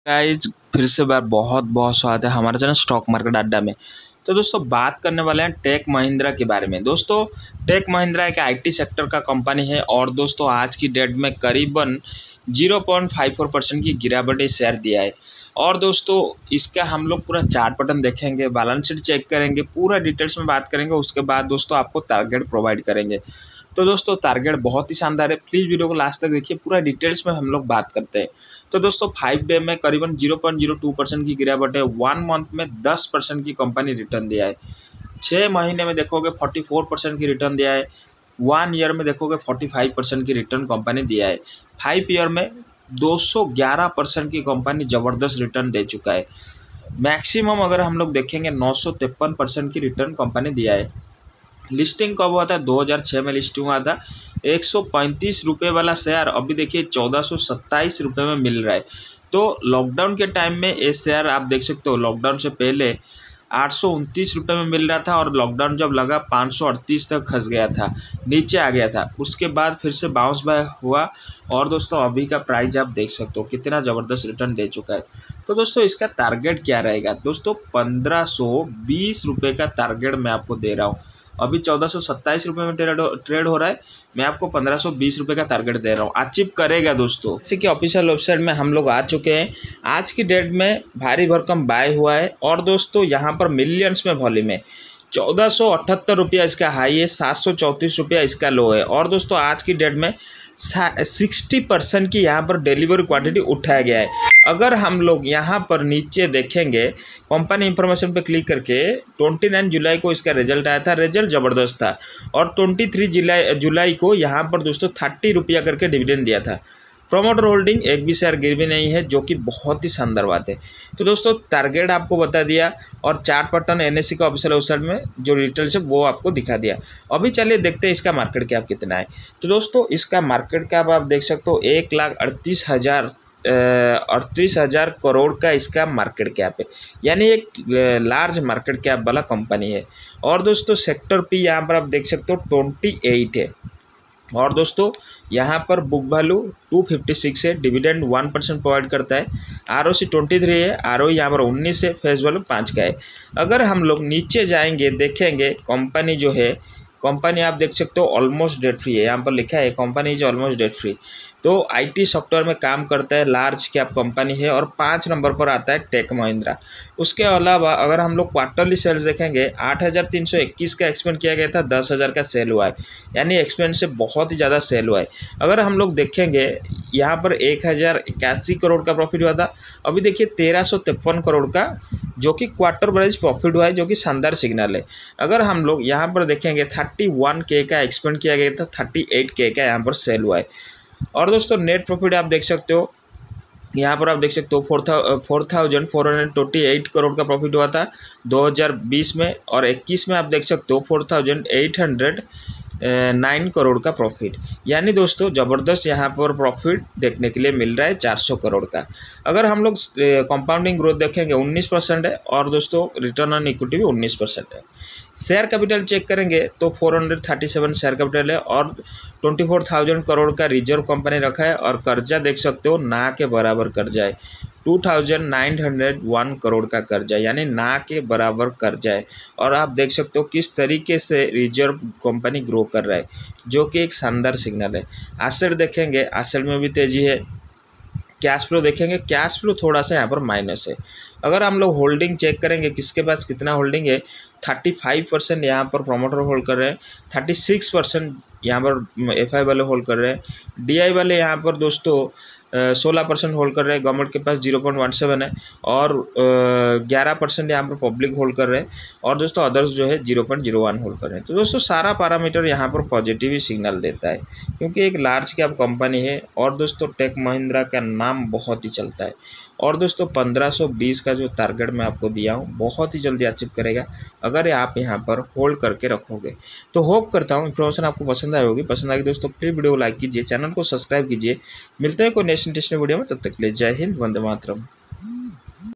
Guys फिर से बार बहुत बहुत स्वागत है हमारे चैनल स्टॉक मार्केट अड्डा में। तो दोस्तों बात करने वाले हैं टेक महिंद्रा के बारे में। दोस्तों टेक महिंद्रा एक आईटी सेक्टर का कंपनी है और दोस्तों आज की डेट में करीबन 0.54% की गिरावट शेयर दिया है। और दोस्तों इसका हम लोग पूरा चार्ट पैटर्न देखेंगे, बैलेंस शीट चेक करेंगे, पूरा डिटेल्स में बात करेंगे। उसके बाद दोस्तों आपको टारगेट प्रोवाइड करेंगे। तो दोस्तों टारगेट बहुत ही शानदार है, प्लीज़ वीडियो को लास्ट तक देखिए, पूरा डिटेल्स में हम लोग बात करते हैं। तो दोस्तों 5 डे में करीबन 0.02% की गिरावट है। 1 मंथ में 10% की कंपनी रिटर्न दिया है। 6 महीने में देखोगे 44% की रिटर्न दिया है। 1 ईयर में देखोगे 45% की रिटर्न कंपनी दिया है। 5 ईयर में 211% की कंपनी ज़बरदस्त रिटर्न दे चुका है। मैक्सिमम अगर हम लोग देखेंगे 953% की रिटर्न कंपनी दिया है। लिस्टिंग कब हुआ था? 2006 में लिस्टिंग हुआ था। 135 रुपये वाला शेयर अभी देखिए 1427 रुपये में मिल रहा है। तो लॉकडाउन के टाइम में ये शेयर आप देख सकते हो, लॉकडाउन से पहले 829 रुपये में मिल रहा था और लॉकडाउन जब लगा 538 तक खस गया था, नीचे आ गया था। उसके बाद फिर से बाउंस बैक हुआ और दोस्तों अभी का प्राइस आप देख सकते हो कितना ज़बरदस्त रिटर्न दे चुका है। तो दोस्तों इसका टारगेट क्या रहेगा? दोस्तों 1520 रुपये का टारगेट मैं आपको दे रहा हूँ। अभी 1427 रुपये में ट्रेड हो रहा है, मैं आपको 1520 रुपये का टारगेट दे रहा हूँ। अचीव करेगा दोस्तों। जैसे कि ऑफिशियल वेबसाइट में हम लोग आ चुके हैं। आज की डेट में भारी भरकम बाय हुआ है और दोस्तों यहाँ पर मिलियंस में वॉल्यूम है। 1478 रुपया इसका हाई है, 734 रुपया इसका लो है। और दोस्तों आज की डेट में 60% की यहाँ पर डिलीवरी क्वांटिटी उठाया गया है। अगर हम लोग यहाँ पर नीचे देखेंगे कंपनी इंफॉर्मेशन पे क्लिक करके, 29 जुलाई को इसका रिजल्ट आया था। रिजल्ट ज़बरदस्त था और 23 जुलाई को यहाँ पर दोस्तों 30 रुपया करके डिविडेंड दिया था। प्रोमोटर होल्डिंग एक भी शेयर गिरवी नहीं है, जो कि बहुत ही शानदार बात है। तो दोस्तों टारगेट आपको बता दिया और चार्ट पैटर्न एनएससी का ऑफिशियल वेबसाइट में जो डिटेल्स है वो आपको दिखा दिया। अभी चलिए देखते हैं इसका मार्केट कैप कितना है। तो दोस्तों इसका मार्केट कैप आप देख सकते हो 1,38,000 करोड़ का इसका मार्केट कैप है, यानी एक लार्ज मार्केट कैप वाला कंपनी है। और दोस्तों सेक्टर पी यहाँ पर आप देख सकते हो 28 है। और दोस्तों यहाँ पर बुक वैल्यू 256 है, डिविडेंड 1% प्रोवाइड करता है, ROC 23 है, ROE यहाँ पर 19 है, फेस वैल्यू 5 का है। अगर हम लोग नीचे जाएंगे देखेंगे कंपनी जो है, कंपनी आप देख सकते हो ऑलमोस्ट डेट फ्री है। यहाँ पर लिखा है company is almost debt free. तो आईटी सेक्टर में काम करता है, लार्ज कैप कंपनी है और 5 नंबर पर आता है टेक महिंद्रा। उसके अलावा अगर हम लोग क्वार्टरली सेल्स देखेंगे 8,321 का एक्सपेंड किया गया था, 10,000 का सेल हुआ है, यानी एक्सपेंड से बहुत ही ज़्यादा सेल हुआ है। अगर हम लोग देखेंगे यहाँ पर 1,081 करोड़ का प्रॉफिट हुआ था। अभी देखिए 1,353 करोड़ का जो कि क्वार्टर वाइज प्रॉफिट हुआ है, जो कि शानदार सिग्नल है। अगर हम लोग यहाँ पर देखेंगे 31K का एक्सपेंड किया गया था, 38K का यहाँ पर सेल हुआ है। और दोस्तों नेट प्रॉफिट आप देख सकते हो, यहाँ पर आप देख सकते हो 4,428 करोड़ का प्रॉफिट हुआ था 2020 में, और 21 में आप देख सकते हो 4,809 करोड़ का प्रॉफिट। यानी दोस्तों ज़बरदस्त यहाँ पर प्रॉफिट देखने के लिए मिल रहा है 400 करोड़ का। अगर हम लोग कंपाउंडिंग ग्रोथ देखेंगे 19% है और दोस्तों रिटर्न ऑन इक्विटी भी 19% है। शेयर कैपिटल चेक करेंगे तो 437 शेयर कैपिटल है और 24,000 करोड़ का रिजर्व कंपनी रखा है। और कर्जा देख सकते हो ना के बराबर कर्जा है, 2,901 करोड़ का कर्जा, यानी ना के बराबर कर्जा है। और आप देख सकते हो किस तरीके से रिजर्व कंपनी ग्रो कर रहा है, जो कि एक शानदार सिग्नल है। एसेट देखेंगे, एसेट में भी तेज़ी है। कैश फ्लो देखेंगे, कैश फ्लो थोड़ा सा यहाँ पर माइनस है। अगर हम लोग होल्डिंग चेक करेंगे किसके पास कितना होल्डिंग है, 35% यहाँ पर प्रोमोटर होल्ड कर रहे हैं, 36% यहाँ पर FI वाले होल्ड कर रहे हैं, DI वाले यहाँ पर दोस्तों 16% होल्ड कर रहे हैं, गवर्नमेंट के पास 0.17 है और 11% यहाँ पर पब्लिक होल्ड कर रहे हैं और दोस्तों अदर्स जो है 0.01 होल्ड कर रहे हैं। तो दोस्तों सारा पैरामीटर यहाँ पर पॉजिटिव ही सिग्नल देता है, क्योंकि एक लार्ज कैप कंपनी है और दोस्तों टेक महिंद्रा का नाम बहुत ही चलता है। और दोस्तों 1520 का जो टारगेट मैं आपको दिया हूँ बहुत ही जल्दी अचीव करेगा, अगर आप यहाँ पर होल्ड करके रखोगे। तो होप करता हूँ इन्फॉर्मेशन आपको पसंद आई होगी। पसंद आएगी दोस्तों प्लीज़ वीडियो को लाइक कीजिए, चैनल को सब्सक्राइब कीजिए। मिलते हैं कोई नेक्स्ट इंटरेस्टिंग वीडियो में, तब तक के लिए जय हिंद, वंदे मातरम।